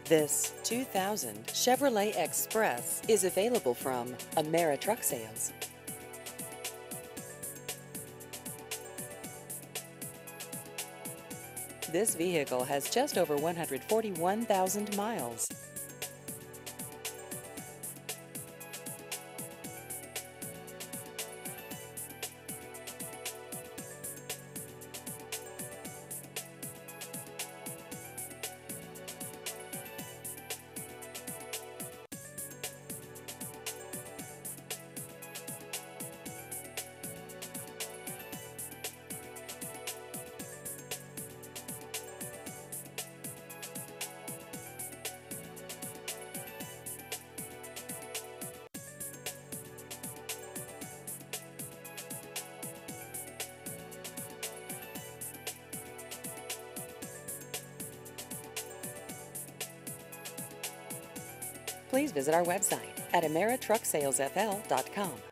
This 2000 Chevrolet Express is available from Amera Truck Sales. This vehicle has just over 141,000 miles. Please visit our website at AmeriTruckSalesFL.com.